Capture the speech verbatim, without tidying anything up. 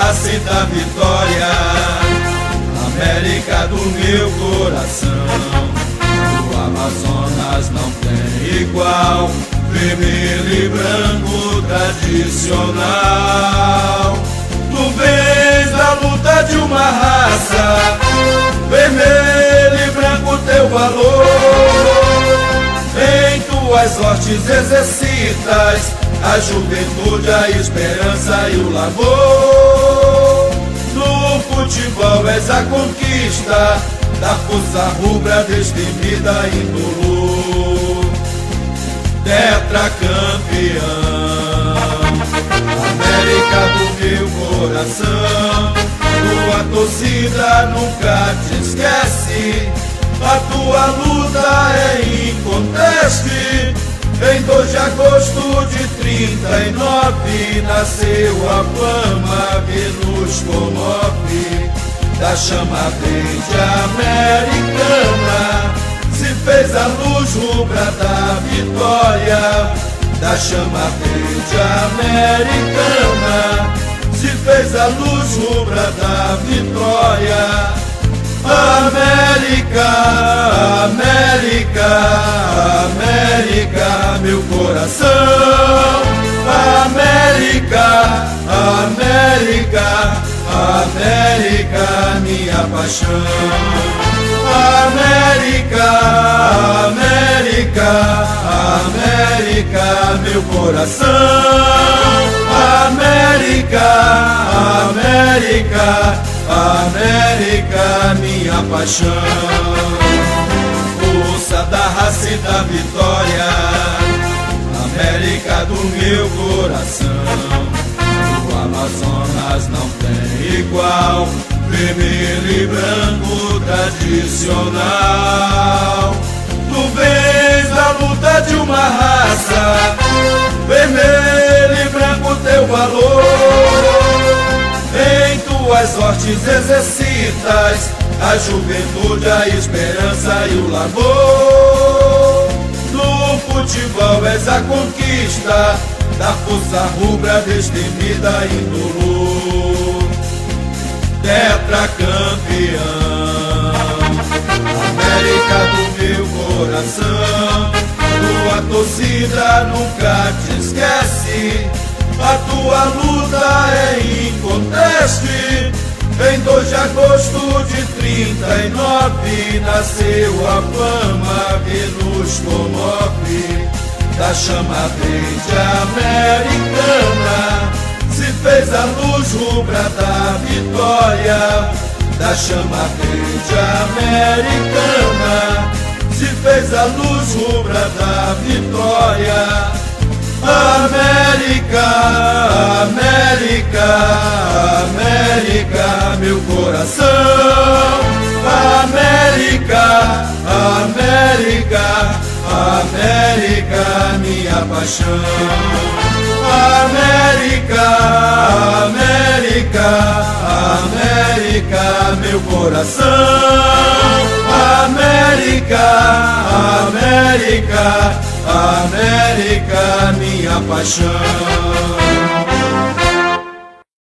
raça e da vitória, América do meu coração. O Amazonas não tem igual, vermelho e branco tradicional. Tu vens da luta de uma raça, vermelho e branco teu valor. Em tuas hortes exercitas a juventude, a esperança e o labor. No futebol és a conquista da força rubra destemida indolor. Tetracampeão, América do meu coração. Tua torcida nunca te esquece, a tua luta é inconteste. Em dois de agosto de trinta e nove nasceu a flama que nos comove. Da chama verde americana se fez a luz rubra da vitória. Da chama verde americana se fez a luz rubra da vitória. América, América, América, meu coração. América, América, América, minha paixão. América, América, América, meu coração. América, América, América, minha paixão. Força da raça e da vitória, América do meu coração. O Amazonas não tem igual, vermelho e branco tradicional. Tu vens da luta de uma raça, vermelho e branco teu valor. Em tuas hortes exercitas a juventude, a esperança e o labor. No futebol és a conquista da força rubra destemida indolor. Tetracampeão, América do meu coração. Tua torcida nunca te esquece, a tua luta é inconteste. Em dois de agosto de trinta e nove nasceu a flama que nos comove. Da chama verde americana se fez a luz rubra da vitória. Da chama verde americana se fez a luz rubra da vitória. América, América, América, meu coração. América, América, América, minha paixão. América, América, América, meu coração. América, América, América, minha paixão.